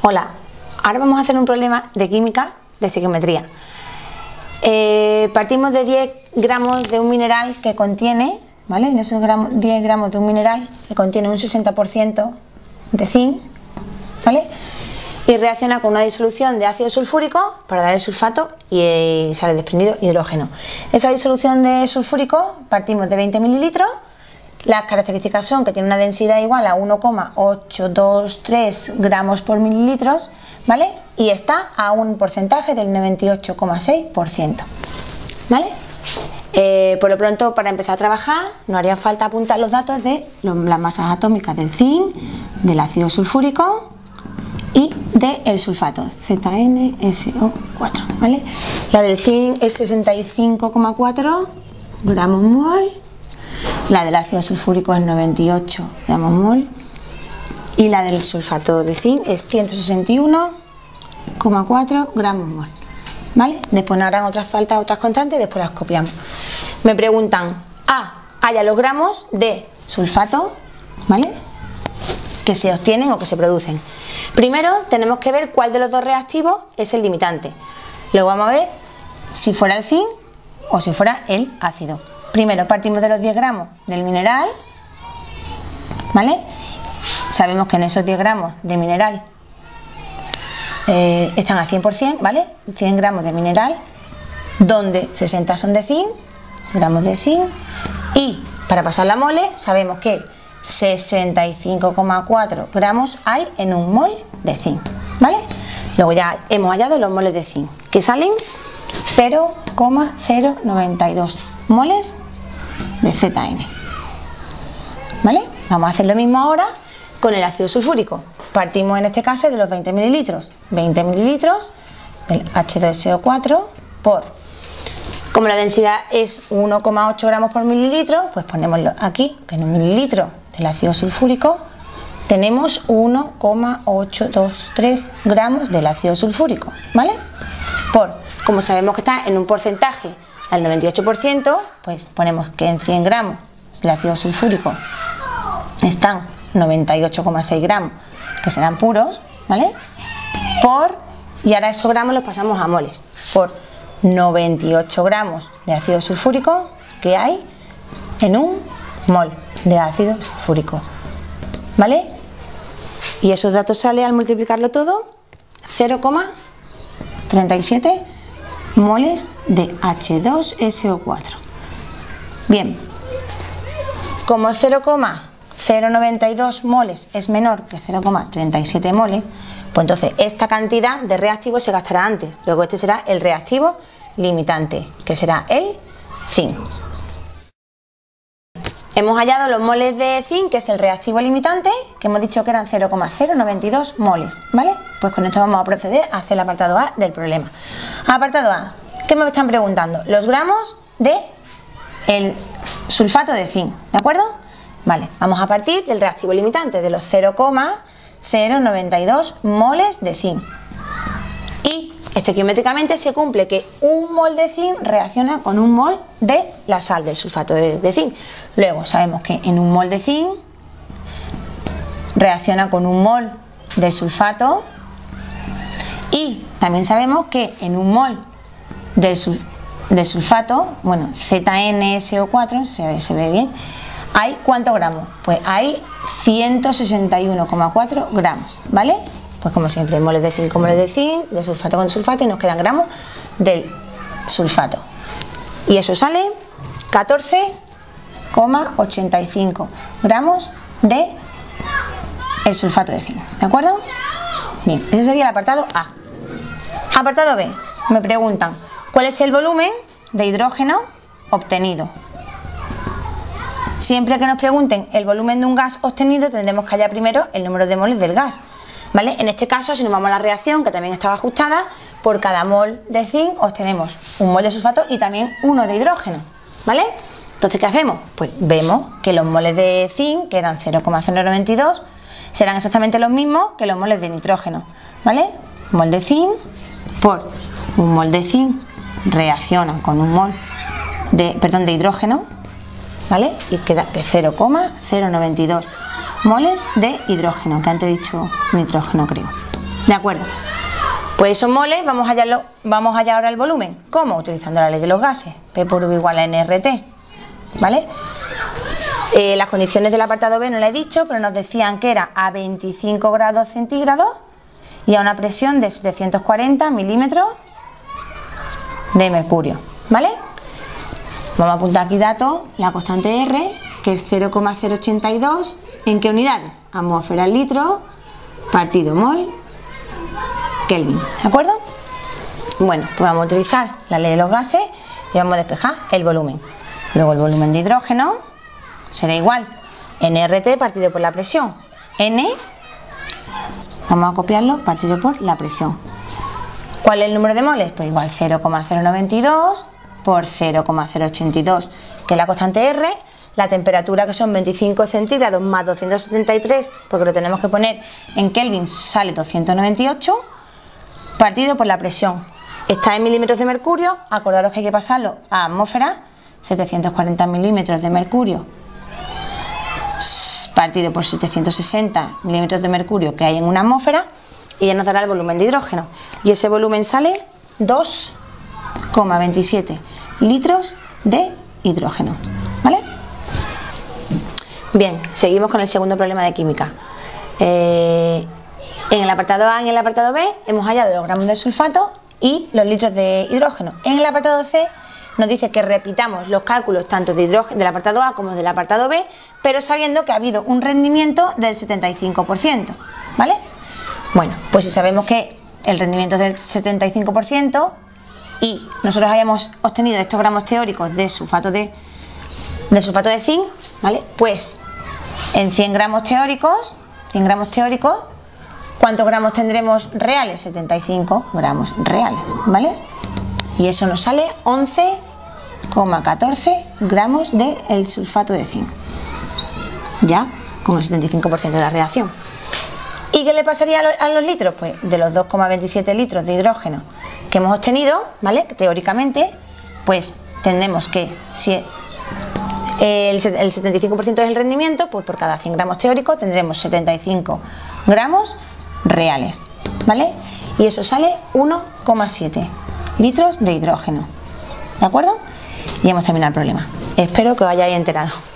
Hola, ahora vamos a hacer un problema de química de estequiometría. Partimos de 10 gramos de un mineral que contiene, ¿vale? En esos 10 gramos de un mineral que contiene un 60% de zinc, ¿vale? Y reacciona con una disolución de ácido sulfúrico para dar el sulfato y sale desprendido hidrógeno. Esa disolución de sulfúrico partimos de 20 mililitros. Las características son que tiene una densidad igual a 1,823 gramos por mililitros, ¿vale? Y está a un porcentaje del 98,6%, ¿vale? Por lo pronto, para empezar a trabajar, nos haría falta apuntar los datos de las masas atómicas del zinc, del ácido sulfúrico y del sulfato, ZnSO4, ¿vale? La del zinc es 65,4 gramos mol. La del ácido sulfúrico es 98 gramos mol y la del sulfato de zinc es 161,4 gramos mol, ¿vale? Después nos harán otras faltas, otras constantes y después las copiamos. Me preguntan, haya los gramos de sulfato, ¿vale?, que se obtienen o que se producen. Primero tenemos que ver cuál de los dos reactivos es el limitante. Luego vamos a ver si fuera el zinc o si fuera el ácido. Primero partimos de los 10 gramos del mineral, ¿vale? Sabemos que en esos 10 gramos de mineral están a 100%, ¿vale? 100 gramos de mineral, donde 60 son de zinc, gramos de zinc, y para pasar la mole sabemos que 65,4 gramos hay en un mol de zinc, ¿vale? Luego ya hemos hallado los moles de zinc, que salen 0,092 moles de Zn, ¿vale? Vamos a hacer lo mismo ahora con el ácido sulfúrico. Partimos en este caso de los 20 mililitros del H2SO4 como la densidad es 1,8 gramos por mililitro, pues ponemoslo aquí, que en un mililitro del ácido sulfúrico tenemos 1,823 gramos del ácido sulfúrico, ¿vale? Como sabemos que está en un porcentaje al 98%, pues ponemos que en 100 gramos del ácido sulfúrico están 98,6 gramos, que serán puros, ¿vale? Y ahora esos gramos los pasamos a moles, por 98 gramos de ácido sulfúrico que hay en un mol de ácido sulfúrico, ¿vale? Y esos datos salen al multiplicarlo todo 0,37 moles de H2SO4. Bien, como 0,092 moles es menor que 0,37 moles, pues entonces esta cantidad de reactivo se gastará antes. Luego este será el reactivo limitante, que será el zinc. Hemos hallado los moles de zinc, que es el reactivo limitante, que hemos dicho que eran 0,092 moles, ¿vale? Pues con esto vamos a proceder a hacer el apartado A del problema. Apartado A, ¿qué me están preguntando? Los gramos de el sulfato de zinc, ¿de acuerdo? Vale, vamos a partir del reactivo limitante, de los 0,092 moles de zinc. Y estequiométricamente se cumple que un mol de zinc reacciona con un mol de la sal del sulfato de zinc. Luego sabemos que en un mol de zinc reacciona con un mol de sulfato, y también sabemos que en un mol de sulfato, bueno, ZnSO4, se ve bien, hay ¿cuántos gramos? Pues hay 161,4 gramos, ¿vale? Pues como siempre, moles de zinc con moles de zinc, de sulfato con sulfato, y nos quedan gramos del sulfato. Y eso sale 14,85 gramos de el sulfato de zinc, ¿de acuerdo? Bien, ese sería el apartado A. Apartado B, me preguntan, ¿cuál es el volumen de hidrógeno obtenido? Siempre que nos pregunten el volumen de un gas obtenido, tendremos que hallar primero el número de moles del gas, ¿vale? En este caso, si nos vamos a la reacción, que también estaba ajustada, por cada mol de zinc obtenemos un mol de sulfato y también uno de hidrógeno, ¿vale? Entonces, ¿qué hacemos? Pues vemos que los moles de zinc, que eran 0,092, serán exactamente los mismos que los moles de nitrógeno, ¿vale? Mol de zinc por un mol de zinc reacciona con un mol de hidrógeno, ¿vale? Y queda que 0,092 moles de hidrógeno, que antes he dicho nitrógeno, creo. ¿De acuerdo? Pues esos moles vamos allá ahora al volumen. ¿Cómo? Utilizando la ley de los gases. P por V igual a NRT. ¿Vale? Las condiciones del apartado B no las he dicho, pero nos decían que era a 25 grados centígrados y a una presión de 740 milímetros de mercurio. ¿Vale? Vamos a apuntar aquí datos, la constante R, que es 0,082, ¿en qué unidades? Atmósfera, litro, partido mol, Kelvin, ¿de acuerdo? Bueno, pues vamos a utilizar la ley de los gases y vamos a despejar el volumen. Luego el volumen de hidrógeno será igual, nRT partido por la presión, N, vamos a copiarlo, partido por la presión. ¿Cuál es el número de moles? Pues igual 0,092 por 0,082, que es la constante R, la temperatura que son 25 centígrados más 273, porque lo tenemos que poner en Kelvin, sale 298, partido por la presión. Está en milímetros de mercurio, acordaros que hay que pasarlo a atmósfera, 740 milímetros de mercurio, partido por 760 milímetros de mercurio que hay en una atmósfera, y ya nos dará el volumen de hidrógeno. Y ese volumen sale 2,27 litros de hidrógeno. ¿Vale? Bien, seguimos con el segundo problema de química. En el apartado A y en el apartado B hemos hallado los gramos de sulfato y los litros de hidrógeno. En el apartado C nos dice que repitamos los cálculos tanto de hidrógeno del apartado A como del apartado B, pero sabiendo que ha habido un rendimiento del 75%. ¿Vale? Bueno, pues si sabemos que el rendimiento es del 75% y nosotros hayamos obtenido estos gramos teóricos de sulfato de zinc, ¿vale? Pues en 100 gramos teóricos, ¿cuántos gramos tendremos reales? 75 gramos reales, ¿vale? Y eso nos sale 11,14 gramos del sulfato de zinc, ya con el 75% de la reacción. ¿Y qué le pasaría a los litros? Pues de los 2,27 litros de hidrógeno que hemos obtenido, ¿vale? Teóricamente, pues tendremos que, si el 75% es el rendimiento, pues por cada 100 gramos teóricos tendremos 75 gramos reales, ¿vale? Y eso sale 1,7 litros de hidrógeno, ¿de acuerdo? Y hemos terminado el problema. Espero que os hayáis enterado.